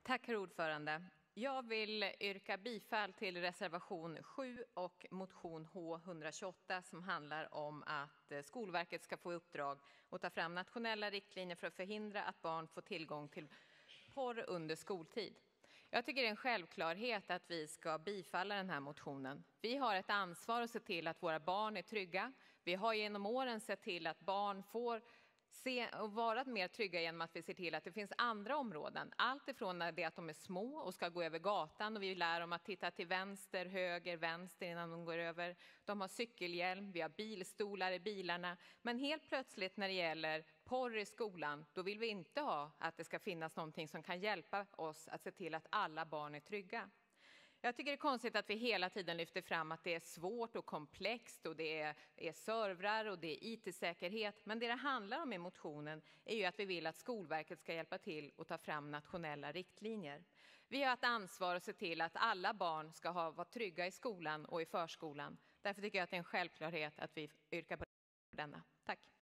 Tack, herr ordförande. Jag vill yrka bifall till reservation 7 och motion H128 som handlar om att Skolverket ska få uppdrag att ta fram nationella riktlinjer för att förhindra att barn får tillgång till porr under skoltid. Jag tycker det är en självklarhet att vi ska bifalla den här motionen. Vi har ett ansvar att se till att våra barn är trygga. Vi har genom åren sett till att barn får vara mer trygga genom att vi ser till att det finns andra områden. Allt ifrån det att de är små och ska gå över gatan och vi lär dem att titta till vänster, höger, vänster innan de går över. De har cykelhjälm, vi har bilstolar i bilarna. Men helt plötsligt när det gäller porr i skolan, då vill vi inte ha att det ska finnas någonting som kan hjälpa oss att se till att alla barn är trygga. Jag tycker det är konstigt att vi hela tiden lyfter fram att det är svårt och komplext och det är servrar och det är IT-säkerhet. Men det handlar om i motionen är ju att vi vill att Skolverket ska hjälpa till att ta fram nationella riktlinjer. Vi har ett ansvar att se till att alla barn ska vara trygga i skolan och i förskolan. Därför tycker jag att det är en självklarhet att vi yrkar på denna. Tack.